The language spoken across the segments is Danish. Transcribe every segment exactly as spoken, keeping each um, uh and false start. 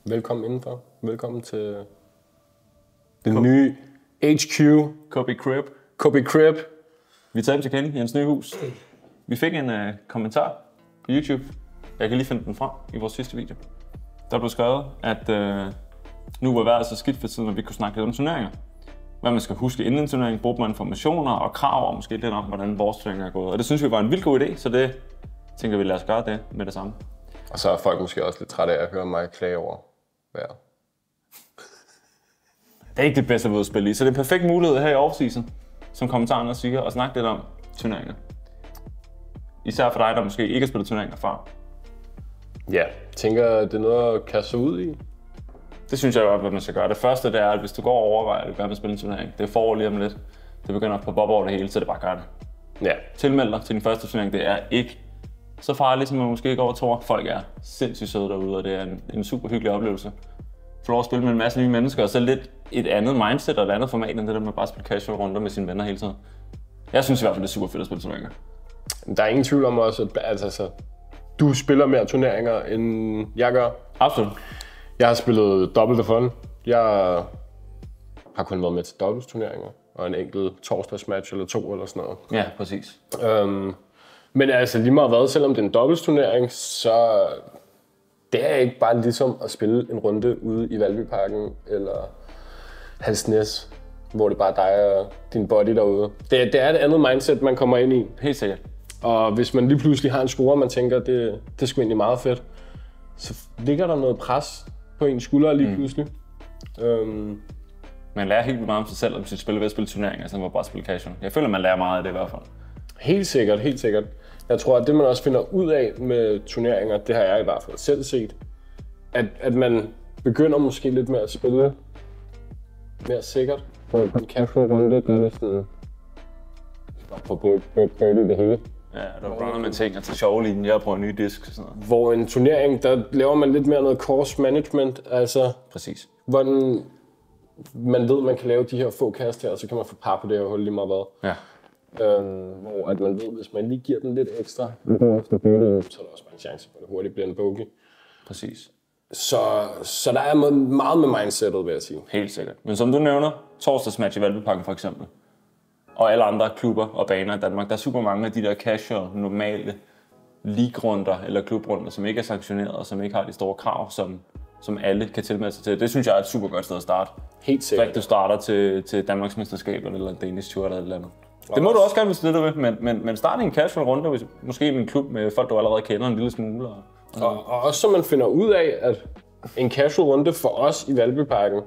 Velkommen indenfor. Velkommen til den K- nye H Q. K B Crib. K B Crib. Vi tager hjem til Kenny i hans nye hus. Vi fik en uh, kommentar på YouTube. Jeg kan lige finde den frem i vores sidste video. Der blev skrevet, at uh, nu var vejret så skidt for tiden, at vi kunne snakke lidt om turneringer. Hvad man skal huske inden en turnering, bruge man informationer og krav og måske lidt om, hvordan vores turnering er gået. Og det synes vi var en vildt god idé, så det tænker vi, lad os gøre det med det samme. Og så er folk måske også lidt trætte af at høre mig klage over vejret. Det er ikke det bedste ved at spille i, så det er en perfekt mulighed her i offseason, som kommentaren også siger, at snakke lidt om turneringer. Især for dig, der måske ikke har spillet turneringer før. Ja, tænker det er noget at kaste sig ud i? Det synes jeg jo, hvad man skal gøre. Det første det er, at hvis du går og overvejer, at du gerne vil spille en turnering, det er forår lige om lidt. Det begynder at poppe op over det hele, så det bare gør det. Ja. Tilmeld dig til din første turnering, det er ikke så farligt, som man måske ikke over tror. Folk er sindssygt søde derude, og det er en, en super hyggelig oplevelse. Få lov at spille med en masse nye mennesker, og så lidt et andet mindset og et andet format, end det der med bare at spille casual runder med sine venner hele tiden. Jeg synes i hvert fald, det er super fedt at spille turneringer. Der er ingen tvivl om også, at altså, så, du spiller mere turneringer, end jeg gør. Absolut. Jeg har spillet Double the Fun. Jeg har kun været med til dobbeltsturneringer, og en enkelt torsdagsmatch eller to eller sådan noget. Ja, præcis. Um, men altså lige meget hvad, selvom det er en dobbeltturnering, så det er ikke bare ligesom at spille en runde ude i Valbyparken eller Halsnæs, hvor det bare er dig og din body derude. Det, det er et andet mindset, man kommer ind i. Helt sikkert. Og hvis man lige pludselig har en score, man tænker, det, det er sgu egentlig meget fedt, så ligger der noget pres på ens skuldre lige pludselig. Mm. Um, man lærer helt meget om sig selv, om sit spil ved at spille turneringer, så man bare spille casual. Jeg føler, man lærer meget af det i hvert fald. Helt sikkert, helt sikkert. Jeg tror, at det man også finder ud af med turneringer, det har jeg i hvert fald selv set, at, at man begynder måske lidt med at spille mere sikkert. På en casual runde, der er det sådan på birdie det hele. Ja, der runder man ting og tager sjove linjer og prøver en ny disk og sådan noget. Hvor en turnering, der laver man lidt mere noget course management, altså præcis. Hvordan man ved, man kan lave de her få kast her, og så kan man få par på det og holde lige meget hvad. Ja. Øhm, hvor at man ved, hvis man lige giver den lidt ekstra, så er der også bare en chance for, at det hurtigt bliver en bogey. Præcis. Så, så der er meget med mindsetet, vil jeg sige. Helt sikkert. Men som du nævner, torsdagsmatch i Valbyparken for eksempel, og alle andre klubber og baner i Danmark, der er super mange af de der casual, normale league-runder eller klubrunder, som ikke er sanktioneret og som ikke har de store krav, som, som alle kan tilmelde sig til. Det synes jeg er et super godt sted at starte. Helt sikkert. Så du starter til, til Danmarks mesterskab eller Danish Tour eller et eller andet. Det må du også gerne, hvis det er det, men, men, men start i en casual runde, hvis, måske i en klub med folk, du allerede kender en lille smule. Og, og, og, og også så man finder ud af, at en casual runde for os i Valbyparken,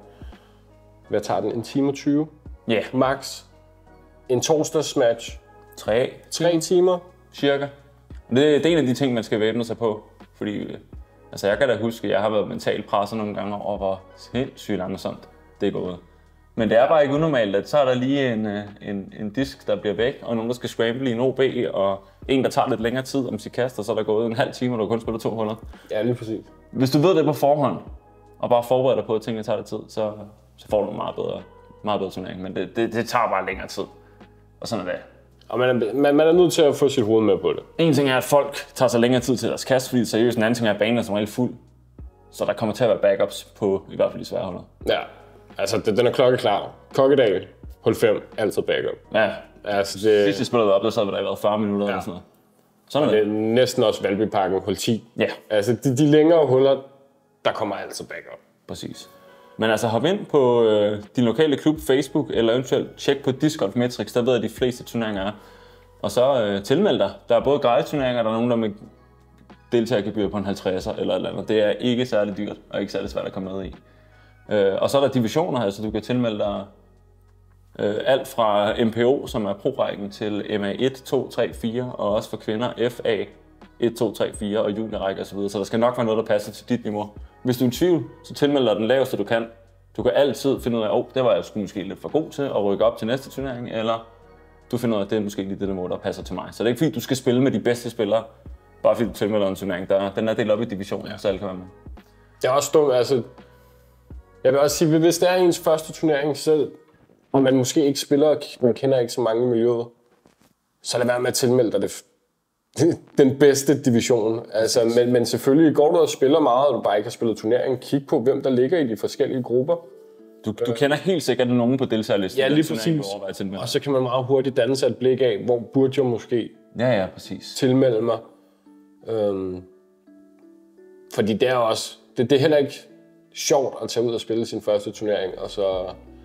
hvad tager den, en time og tyve? Ja. Yeah. Max. En torsdagsmatch. Tre. Tre timer. Cirka. Det, det er en af de ting, man skal væbne sig på, fordi altså jeg kan da huske, at jeg har været mentalt presset nogle gange over, hvor sindssygt langsomt det er gået. Men det er bare ikke unormalt, at så er der lige en, en, en disk, der bliver væk, og nogen, der skal scramble i en O B, og en, der tager lidt længere tid om sit kast, og så er der gået en halv time, og du har kun spillet to huller. Ja, lige præcis. Hvis du ved det på forhånd, og bare forbereder dig på, at tingene tager lidt tid, så, så får du en meget bedre, meget bedre turnering. Men det, det, det tager bare længere tid. Og sådan er det. Og man er, man, man er nødt til at få sit hoved med på det. En ting er, at folk tager sig længere tid til deres kast, fordi seriøst. En anden ting er, at banen er som regel fuld. Så der kommer til at være backups på i hvert fald de svære huller. Ja, altså det, den er klokkeklar. Kokkedal, hul fem, altid backup. Ja, altså det... Sidst jeg spillede op, der så havde der været fyrre minutter ja. Eller sådan noget. Sådan er det. Det er næsten også Valbyparken, hul ti. Ja. Altså de, de længere huller, der kommer altid backup. Præcis. Men altså hop ind på øh, din lokale klub, Facebook, eller eventuelt tjek på Disc Golf Metrics, der ved jeg, de fleste turneringer er. Og så øh, tilmeld dig. Der er både gratis turneringer, der er nogen, der med deltagergebyr på en halvtredser eller et eller andet. Det er ikke særlig dyrt, og ikke særlig svært at komme med i. Øh, og så er der divisioner, altså du kan tilmelde dig øh, alt fra M P O, som er pro-rækken, til M A et, to, tre, fire, og også for kvinder F A et, to, tre, fire og juniorrække osv. Så der skal nok være noget, der passer til dit niveau. Hvis du er i tvivl, så tilmeld dig den laveste du kan. Du kan altid finde ud af, åh, det var jeg måske lidt for god til at rykke op til næste turnering, eller du finder ud af, at det er måske lige det niveau, der passer til mig. Så det er ikke fordi, du skal spille med de bedste spillere, bare fordi du tilmelder en turnering. Der, den er delt op i divisioner, ja. Så alle kan være med. Det er også dumt, altså. Jeg vil også sige, hvis det er ens første turnering selv, og man måske ikke spiller, man kender ikke så mange i miljøet, så lad være med at tilmelde dig det den bedste division. Altså, men, men selvfølgelig går du og spiller meget, og du bare ikke har spillet turnering. Kig på, hvem der ligger i de forskellige grupper. Du, du øh. kender helt sikkert nogen på deltagerlisten. Ja, lige præcis. Og så kan man meget hurtigt danne sig et blik af, hvor burde jeg måske ja, ja, præcis. tilmelde mig. Øhm, fordi det er også, det, det er heller ikke sjovt at tage ud og spille sin første turnering, og så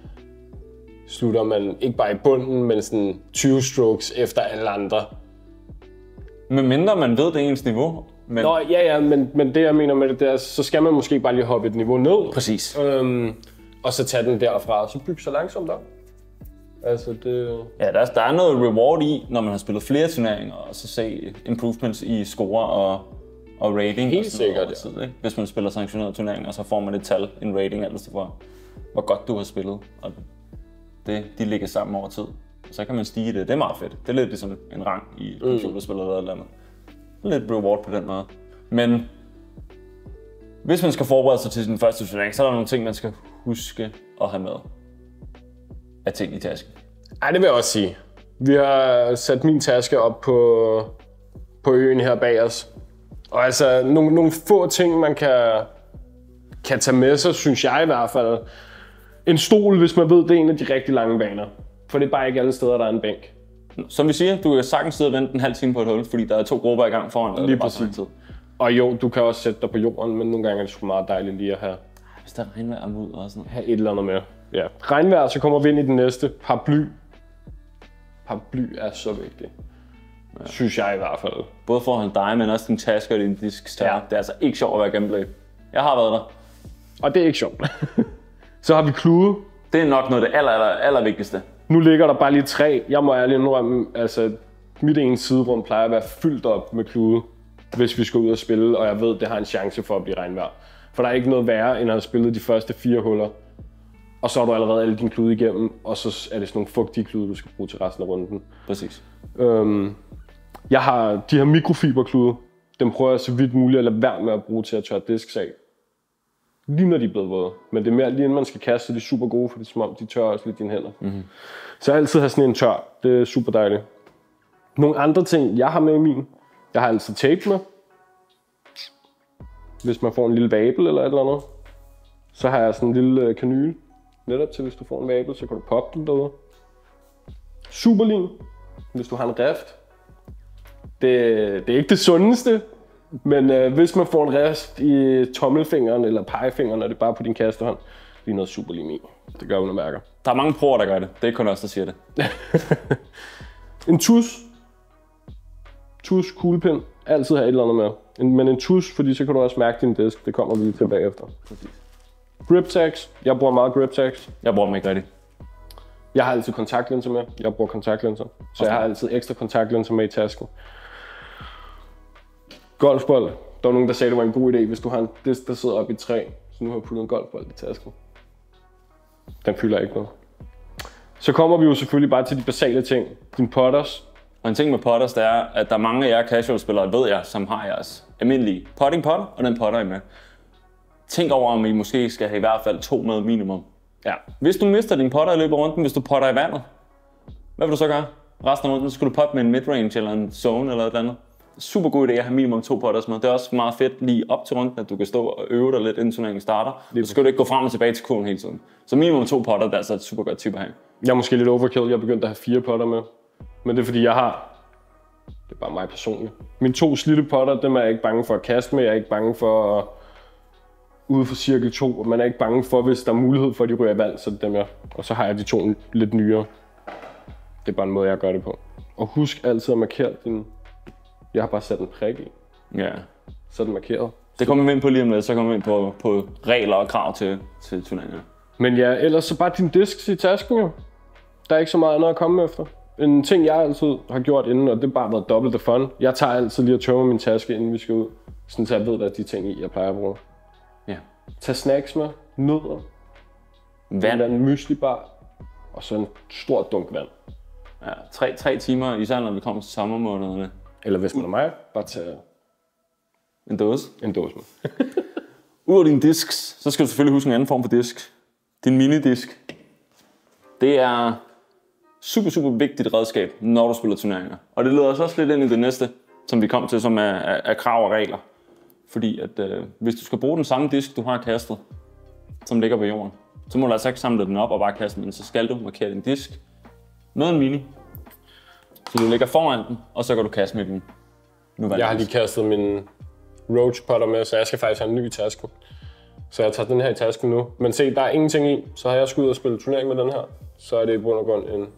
slutter man ikke bare i bunden, men sådan tyve strokes efter alle andre. Men mindre man ved, det er ens niveau. Men... Nå, ja, ja, men, men det jeg mener med det, der, så skal man måske bare lige hoppe et niveau ned. Præcis. Øhm, og så tage den derfra, og så bygge så langsomt op. Altså det... Ja, der er, der er noget reward i, når man har spillet flere turneringer, og så se improvements i score og, og rating. Helt og sikkert, ja. Tid, ikke? Hvis man spiller sanktionerede turneringer, så får man et tal, en rating, altså hvor, hvor godt du har spillet. Og det, de ligger sammen over tid. Så kan man stige det. Det er meget fedt. Det er lidt ligesom en rang i computerspil eller noget eller andet. Lidt reward på den måde. Men hvis man skal forberede sig til sin første turnering, så er der nogle ting, man skal huske at have med af ting i tasken. Ej, det vil jeg også sige. Vi har sat min taske op på, på øen her bag os. Og altså, nogle, nogle få ting, man kan, kan tage med sig, synes jeg i hvert fald. En stol, hvis man ved, det er en af de rigtig lange baner. For det er bare ikke alle steder, der er en bænk. Som vi siger, du kan sagtens sidde og vente en halv time på et hul, fordi der er to grupper i gang foran dig. Lige præcis. Og jo, du kan også sætte dig på jorden, men nogle gange er det sgu meget dejligt lige at have... Hvis der er regnvejr og ud og sådan noget. Have et eller andet med. Ja. Regnvejr, så kommer vi ind i den næste. Paraply. Paraply er så vigtigt. Ja. Synes jeg i hvert fald. Både for at holde dig, men også din taske og din disk stærk. Ja. Det er altså ikke sjovt at være gameplay. Jeg har været der. Og det er ikke sjovt. Så har vi klude. Det er nok noget af det aller, aller, aller vigtigste. Nu ligger der bare lige tre. Jeg må ærligt indrømme, altså mit ene siderum plejer at være fyldt op med klude, hvis vi skal ud og spille, og jeg ved, det har en chance for at blive regnvejr. For der er ikke noget værre, end at have spillet de første fire huller, og så har du allerede alle dine klude igennem, og så er det sådan nogle fugtige klude, du skal bruge til resten af runden. Præcis. Øhm, jeg har de her mikrofiberklude, dem prøver jeg så vidt muligt at lade være med at bruge til at tørre disks af. Lige når de er blevet våde. Men det er mere lige inden man skal kaste, så de er super gode, for det er som om, de tørrer også lidt dine hænder. Mm-hmm. Så jeg altid har sådan en tør. Det er super dejligt. Nogle andre ting, jeg har med i min. Jeg har altid tape med. Hvis man får en lille vabel eller et eller andet. Så har jeg sådan en lille kanyle. Netop til, hvis du får en vabel, så kan du poppe den derude. Superlim. Hvis du har en rift. Det, det er ikke det sundeste. Men øh, hvis man får en rest i tommelfingeren eller pegefingeren, og det er bare på din kastehånd, lige noget superlim i. Det gør man og mærker. Der er mange proer, der gør det. Det er ikke kun os, der siger det. En tus. Tus, kuglepind. Altid have et eller andet med. En, men en tus, fordi så kan du også mærke din disk. Det kommer vi lige til bagefter. Grip tags. Jeg bruger meget grip tags. Jeg bruger dem ikke rigtigt. Jeg har altid kontaktlinser med. Jeg bruger kontaktlinser. Så okay. Jeg har altid ekstra kontaktlinser med i tasken. Golfbold. Der var nogen, der sagde, det var en god idé, hvis du har en disk, der sidder oppe i et træ. Så nu har jeg puttet en golfbold i tasken. Den fylder ikke noget. Så kommer vi jo selvfølgelig bare til de basale ting. Din putters. Og en ting med putters, det er, at der er mange af jer casual-spillere, ved jeg, som har jeres almindelige putting putter, og den putter I med. Tænk over, om I måske skal have i hvert fald to med minimum. Ja. Hvis du mister din putter i løbet af runden, hvis du putter i vandet, hvad vil du så gøre? Resten af runden, så skal du putte med en midrange eller en zone eller et eller andet. Super god idé at have minimum to putters med. Det er også meget fedt lige op til runden, at du kan stå og øve dig lidt, inden turneringen starter. Og så skal du ikke gå frem og tilbage til kurven hele tiden. Så minimum to putter, det er altså et super godt tip at have. Jeg er måske lidt overkill. Jeg er begyndt at have fire putter med. Men det er fordi, jeg har... Det er bare mig personligt. Mine to slidte putter, dem er jeg ikke bange for at kaste med. Jeg er ikke bange for at... Ude for cirkel to. Man er ikke bange for, hvis der er mulighed for, at de ryger i vand, så det dem jeg... Og så har jeg de to lidt nyere. Det er bare en måde, jeg gør det på. Og husk altid at markere din... Jeg har bare sat en prik i. Ja. Så er den markeret. Det kommer vi ind på lige om lidt, så kommer vi ind på, på regler og krav til, til turneringen. Men ja, ellers så bare din disks i tasken jo. Der er ikke så meget andet at komme efter. En ting, jeg altid har gjort inden, og det har bare været dobbelt the fun. Jeg tager altid lige at tømme min taske, inden vi skal ud. Sådan så jeg ved, hvad de ting i, jeg plejer at bruge. Ja. Tag snacks med, nødder, vand, en myslibar, og så en stor dunk vand. Ja, tre, tre timer, især når vi kommer til sommermånederne. Eller hvis man er mig, bare tage en dåse. En dåse med. Ud af dine disks, så skal du selvfølgelig huske en anden form for disk. Din minidisk. Det er super, super vigtigt redskab, når du spiller turneringer. Og det leder os også lidt ind i det næste. som vi kom til, som er, er, er krav og regler. Fordi at øh, hvis du skal bruge den samme disk, du har kastet, som ligger på jorden, så må du altså ikke samle den op og bare kaste den, så skal du markere din disk med en mini. Så du ligger foran den, og så kan du kaste med den. Nu jeg har lige kastet min Roach Putter med, så jeg skal faktisk have en ny i tasken. Så jeg tager den her i tasken nu. Men se, der er ingenting i, så har jeg skudt og spille turnering med den her. Så er det i bund og grund en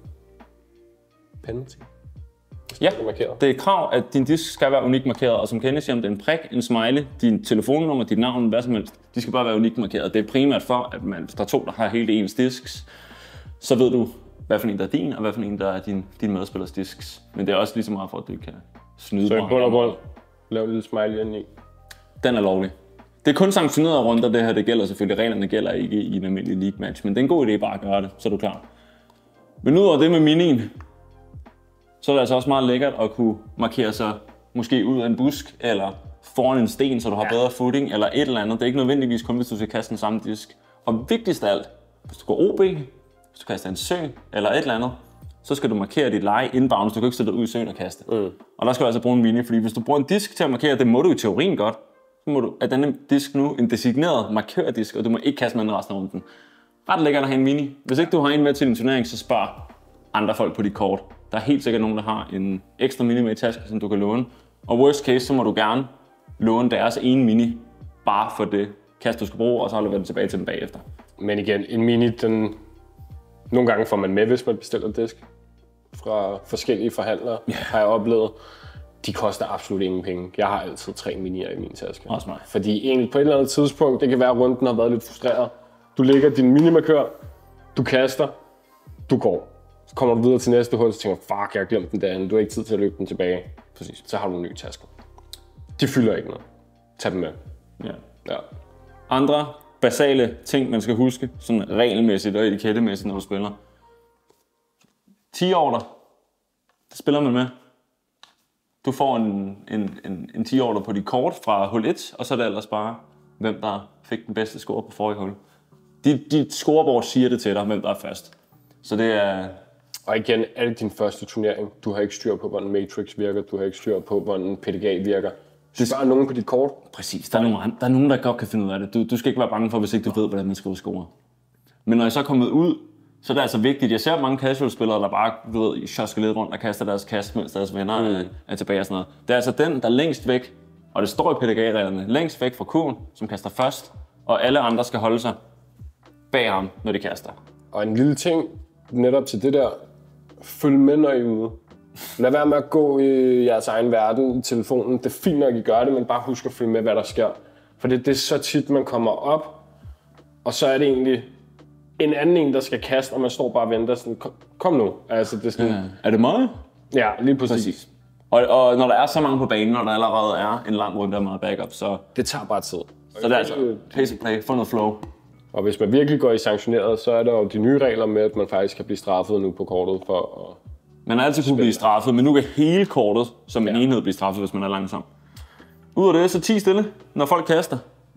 penalty. Ja, det er et krav, at din disk skal være unikt markeret, og som Kenny siger, om det er en prik, en smiley, din telefonnummer, dit navn, hvad som helst, de skal bare være unikt markeret. Det er primært for, at man, hvis der er to, der har helt ens disks, så ved du, hvad for en der er din, og hvad for en der er din, din medspillers disks. Men det er også lige så meget for, at du kan snyde. Så i bund og grund, lav en lille smiley ind i. Den er lovlig. Det er kun sanktionerede runder, det her, det gælder selvfølgelig. Reglerne gælder ikke i en almindelig league match, men det er en god idé bare at gøre det, så er du klar. Men udover det med minien, så er det altså også meget lækkert at kunne markere sig måske ud af en busk, eller foran en sten, så du har bedre footing, eller et eller andet. Det er ikke nødvendigvis kun, hvis du skal kaste den samme disk. Og vigtigst af alt, hvis du går O B, hvis du kaster en sø, eller et eller andet, så skal du markere dit leje inbounds. Du kan ikke sætte dig ud i søen og kaste. Mm. Og der skal du altså bruge en mini, fordi hvis du bruger en disk til at markere, det må du i teorien godt, så må du, at denne disk nu en designeret markørdisk, og du må ikke kaste med den resten af runden. Ret lækkert at have en mini. Hvis ikke du har en med til din turnering, så spar andre folk på dit kort. Der er helt sikkert nogen, der har en ekstra mini med i tasken, som du kan låne. Og worst case, så må du gerne låne deres ene mini, bare for det kast, du skal bruge, og så levere den tilbage til dem bagefter. Men igen, en mini, den nogle gange får man med, hvis man bestiller en disk fra forskellige forhandlere, yeah. har jeg oplevet. De koster absolut ingen penge. Jeg har altid tre minier i min taske. Også mig. Fordi egentlig på et eller andet tidspunkt, det kan være, at runden har været lidt frustreret. Du lægger din minimarkør, du kaster, du går. Så kommer du videre til næste hul, så tænker du, fuck, jeg har glemt den der, du har ikke tid til at løbe den tilbage. Præcis. Så har du en ny taske. De fylder ikke noget. Tag dem med. Ja. Ja. Andre basale ting, man skal huske, sådan regelmæssigt og etikettemæssigt, når du spiller. ti-order, det spiller man med. Du får en, en, en, en ti-order på dit kort fra hul et, og så er det ellers bare, hvem der fik den bedste score på forrige hul. Dit, dit scorebord siger det til dig, hvem der er først. Så det er... Og igen, er det din første turnering? Du har ikke styr på, hvordan Matrix virker, du har ikke styr på, hvordan P D G virker. Spørg nogen på dit kort. Præcis, der er, nogen, der er nogen, der godt kan finde ud af det. Du, du skal ikke være bange for, hvis ikke du ved, hvordan man skal score. Men når jeg så er kommet ud, så er det altså vigtigt. Jeg ser mange casual-spillere, der bare, du ved, sjosker lidt rundt og kaster deres kast, mens deres venner mm. er tilbage og sådan noget. Det er altså den, der er længst væk, og det står i P D G-reglerne, længst væk fra kurven, som kaster først, og alle andre skal holde sig bag ham, når de kaster. Og en lille ting netop til det der, følg med, når I er ude. Lad være med at gå i jeres egen verden i telefonen. Det er fint nok, I gør det, men bare husk at følge med, hvad der sker. For det, det er så tit, man kommer op, og så er det egentlig en anden en, der skal kaste, og man står bare og venter sådan, kom, kom nu. Altså, det er, sådan, ja. Er det mig? Ja, lige præcis. præcis. Og, og når der er så mange på banen, og der allerede er en lang runde af meget backup, så... Det tager bare tid. Så det er altså pace and play, få noget flow. Og hvis man virkelig går i sanktioneret, så er der jo de nye regler med, at man faktisk kan blive straffet nu på kortet for at... Man har altid kunne blive straffet, men nu kan hele kortet som en ja. enhed blive straffet, hvis man er langsom. Ud af det, så ti stille, når folk kaster.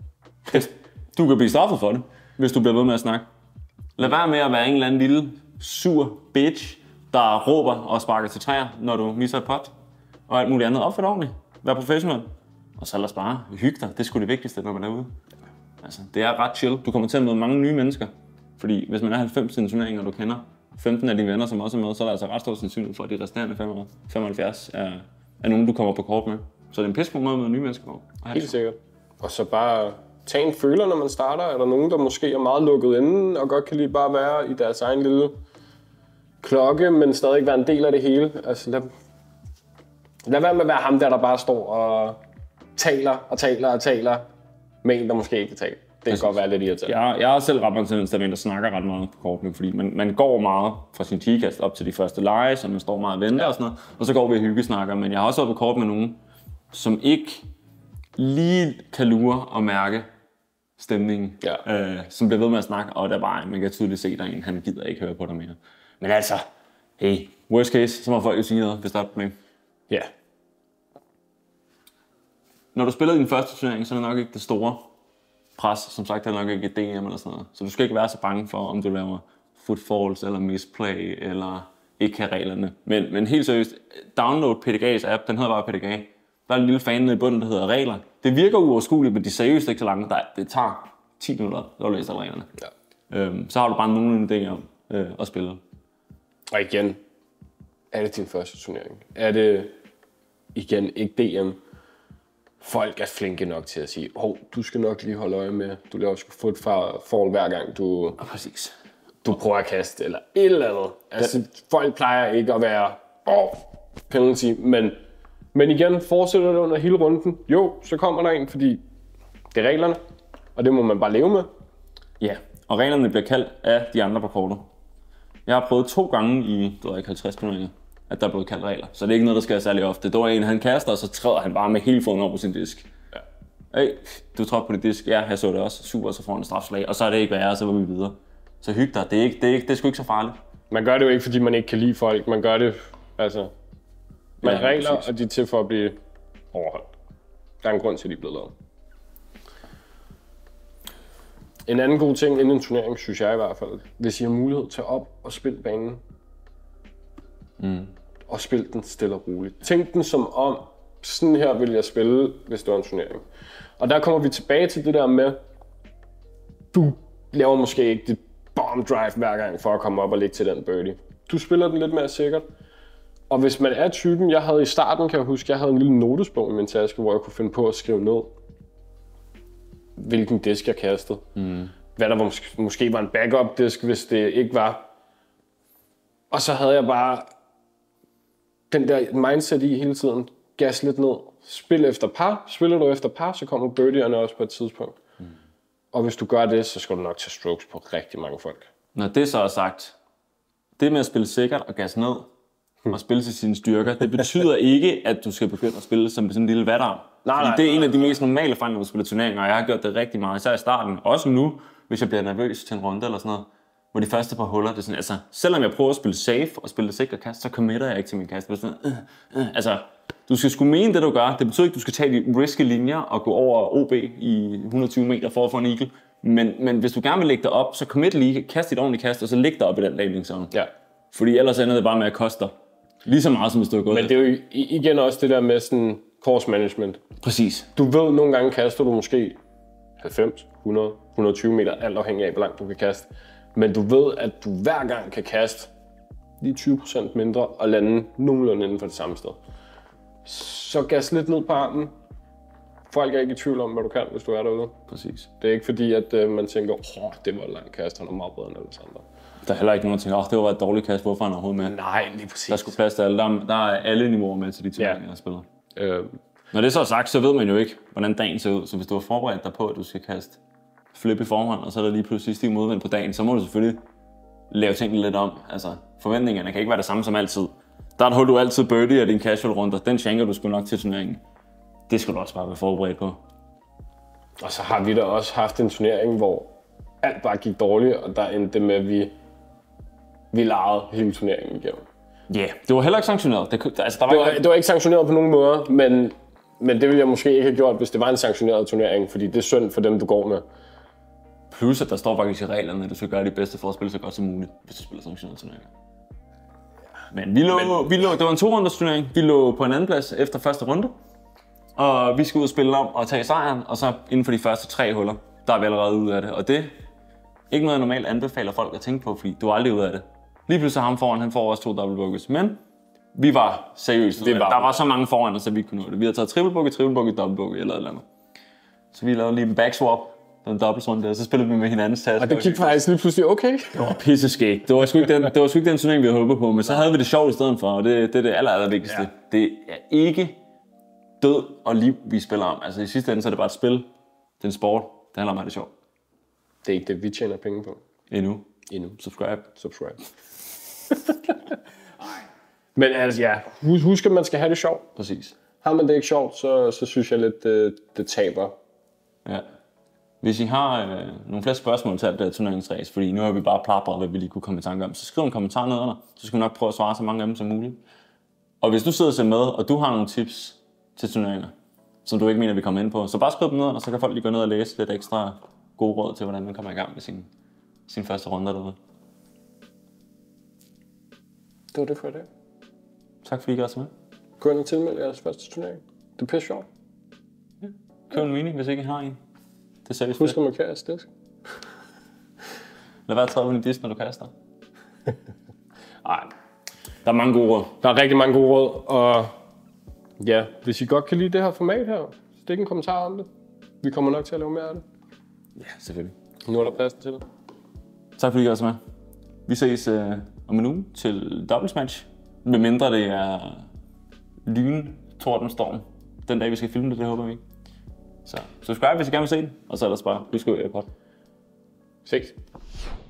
Du kan blive straffet for det, hvis du bliver ved med at snakke. Lad være med at være en eller anden lille, sur bitch, der råber og sparker til træer, når du misser et pot. Og alt muligt andet. Opfør dig ordentligt. Vær professionel. Og så lad os bare hygge dig. Det er sgu det vigtigste, når man er ude. Altså, det er ret chill. Du kommer til at møde mange nye mennesker. Fordi hvis man er halvfems til en turnering, og du kender femten af dine venner, som også er med, så er der altså ret stor sandsynlighed for, at de resterende femoghalvfjerds er, er nogen, du kommer på kort med. Så det er en pisse god måde at møde nye mennesker på. Helt sikkert. Og så bare tage en føler, når man starter. Er der nogen, der måske er meget lukket inde, og godt kan lige bare være i deres egen lille klokke, men stadig være en del af det hele. Altså, lad, lad være med at være ham der, der bare står og taler og taler og taler med en, der måske ikke kan tale. Det kan godt være lidt irriterende. Jeg, jeg har selv ret meget tendens til, at der snakker ret meget på kortene, fordi man, man går meget fra sin tigekast op til de første lege, så man står meget og venter ja. og sådan noget, og så går vi og hyggesnakker. Men jeg har også været på kort med nogen, som ikke lige kan lure og mærke stemningen, ja. øh, som bliver ved med at snakke, og der bare, man kan tydeligt se, der er en, han gider ikke høre på dig mere. Men altså, hey, worst case, så må folk jo sige noget, hvis der er et problem. Ja. Når du spiller din første turnering, så er det nok ikke det store pres. Som sagt, det er nok ikke et D M eller sådan noget. Så du skal ikke være så bange for, om du laver footfalls eller misplay, eller ikke kan reglerne. Men, men helt seriøst, download P D G's app, den hedder bare P D G. Der er en lille fan i bunden, der hedder regler. Det virker uoverskueligt, men de er seriøst ikke så lange. Der, det tager ti minutter at læse reglerne. Ja. Øhm, så har du bare nogen idé om øh, at spille. Og igen, er det din første turnering? Er det igen ikke D M? Folk er flinke nok til at sige, hov, du skal nok lige holde øje med, du laver sgu få et fall hver gang, du, ja, præcis. du prøver at kaste, eller et eller andet. Altså, ja. Folk plejer ikke at være, åh, oh, penalty, men, men igen, fortsætter det under hele runden. Jo, så kommer der en, fordi det er reglerne, og det må man bare leve med. Ja, og reglerne bliver kaldt af de andre på kortet. Jeg har prøvet to gange i, du ved ikke, halvtreds turneringer, at der er blevet kaldt regler. Så det er ikke noget, der sker særlig ofte. Det var en, han kaster, og så træder han bare med hele foden over på sin disk. Ja. Hey, du trådte på din disk. Ja, jeg så det også. Super, så får han en strafslag. Og så er det ikke værre, og så var vi videre. Så hyg dig. Det er, ikke, det, er ikke, det er sgu ikke så farligt. Man gør det jo ikke, fordi man ikke kan lide folk. Man gør det, altså... Man ja, regler, præcis. Og de er til for at blive overholdt. Der er en grund til, at de er blevet lavet. En anden god ting inden en turnering, synes jeg i hvert fald, hvis I har mulighed til op og spille banen, mm. og spil den stille og roligt. Tænk den som om, sådan her vil jeg spille, hvis det var en turnering. Og der kommer vi tilbage til det der med, du laver måske ikke dit bomb drive hver gang for at komme op og lægge til den birdie. Du spiller den lidt mere sikkert. Og hvis man er typen, jeg havde i starten, kan jeg huske, jeg havde en lille notesbog i min taske, hvor jeg kunne finde på at skrive ned, hvilken disk jeg kastede. Mm. Hvad der måske, måske var en backup disk, hvis det ikke var. Og så havde jeg bare den der mindset i hele tiden. Gas lidt ned. Spil efter par. Spiller du efter par, så kommer birdierne også på et tidspunkt. Mm. Og hvis du gør det, så skal du nok tage strokes på rigtig mange folk. Når det så er sagt, det med at spille sikkert og gas ned, hmm. og spille til sine styrker, det betyder ikke, at du skal begynde at spille som sådan en lille vatarm. Nej, nej, det er en af de mest normale fejl, når du spiller turneringer, og jeg har gjort det rigtig meget, især i starten. Også nu, hvis jeg bliver nervøs til en runde eller sådan noget, hvor de første par huller, det er sådan, altså, selvom jeg prøver at spille safe og spille det sikkert kast, så committer jeg ikke til min kast. Det er sådan, øh, øh, altså, du skal sgu mene det, du gør. Det betyder ikke, at du skal tage de risky linjer og gå over O B i et hundrede og tyve meter for at få en eagle. Men, men hvis du gerne vil lægge dig op, så commit lige, kast dit ordentligt kast, og så læg dig op i den landing zone. Ja. Fordi ellers ender det bare med at koste dig lige så meget, som hvis du har gået. Men det er jo igen også det der med sådan course management. Præcis. Du ved, nogle gange kaster du måske halvfems, hundrede, et hundrede og tyve meter, alt afhængig af, hvor langt du kan kaste. Men du ved, at du hver gang kan kaste lige tyve procent mindre og lande nogenlunde inden for det samme sted. Så gas lidt ned på armen. Folk er ikke i tvivl om, hvad du kan, hvis du er derude. Præcis. Det er ikke fordi, at øh, man tænker, åh, det var et langt kast, han er meget bedre end alle andre. Der er heller ikke nogen, der tænker, åh, det var et dårligt kast, hvorfor han er overhovedet med? Nej, lige præcis. Der skulle plads til alle. Der, der er alle niveauer med til de turneringer, ja. Jeg spiller. Øh. Når det så er sagt, så ved man jo ikke, hvordan dagen ser ud. Så hvis du har forberedt dig på, at du skal kaste flip i forhånd, og så er der lige pludselig stiv modvind på dagen, så må du selvfølgelig lave tingene lidt om. Altså, forventningerne kan ikke være det samme som altid. Der holder du altid birdie af din casual runder. Den chanker du sgu nok til turneringen. Det skal du også bare være forberedt på. Og så har vi da også haft en turnering, hvor alt bare gik dårligt, og der endte med, at vi, vi legede hele turneringen igennem. Ja, yeah. Det var heller ikke sanktioneret. Det, altså, der var det, var, det var ikke sanktioneret på nogen måde, men, men det ville jeg måske ikke have gjort, hvis det var en sanktioneret turnering, fordi det er synd for dem, du går med. Plus, at der står faktisk i reglerne, at du skal gøre det bedste for at spille så godt som muligt, hvis du spiller sanktioneret turneringer. Men vi lå, men... vi lå, det var en to-runders turnering. Vi lå på en anden plads efter første runde. Og vi skal ud og spille om og tage sejren, og så inden for de første tre huller, der er vi allerede ude af det. Og det er ikke noget, jeg normalt anbefaler folk at tænke på, fordi du er aldrig ude af det. Lige pludselig ham foran, han får også to double bogeys. Men vi var seriøse. Var der var så mange foran, så vi ikke kunne nå det. Vi har taget triple bogey, triple bogey, double bogey eller et eller andet. Så vi lavede lige en backswap, den dobbeltrunde der, og så spillede vi med hinandens tasker. Og det gik faktisk lige pludselig okay. Det var pisseskægt. Det var sgu ikke den, det var sgu ikke den turnering, vi havde håbet på, men så havde vi det sjovt i stedet for, og det, det er det aller, aller vigtigste. Ja. Det er ikke død og liv, vi spiller om. Altså i sidste ende, så er det bare et spil. Det er en sport. Det handler om, at det er sjovt. Det er ikke det, vi tjener penge på. Endnu. Endnu. Subscribe. Subscribe. Men altså ja, husk at man skal have det sjovt. Præcis. Har man det ikke sjovt, så, så synes jeg lidt, det, det taber. Ja. Hvis I har øh, nogle flere spørgsmål til alt det her turneringsræs, fordi nu har vi bare plapret, hvad vi lige kunne komme i tanke om, så skriv en kommentar nedenunder, så skal vi nok prøve at svare så mange af dem som muligt. Og hvis du sidder og ser med, og du har nogle tips til turneringer, som du ikke mener, vi kommer ind på, så bare skriv dem nedenunder, så kan folk lige gå ned og læse lidt ekstra gode råd til, hvordan man kommer i gang med sin, sin første runde derude. Det var det for i dag. Tak fordi I gør så med. Gå ind og tilmelde jeres første turnering. Det er pisse sjovt. Køb en mini, hvis ikke I har en. Det ser vi Husk at markere jeres disk. Lad være at træde på din disk, når du kaster. Nej, der er mange gode råd. Der er rigtig mange gode råd, og ja, hvis I godt kan lide det her format her, stik en kommentar om det. Vi kommer nok til at lave mere af det. Ja, selvfølgelig. Nu er der plads til det. Tak fordi I var med. Vi ses øh, om en uge til Doublesmatch. Med mindre det er lyn, tordenstorm. Den dag vi skal filme det, det håber vi. Så subscribe hvis I gerne vil se den. Og så ellers bare husk at på. Ses.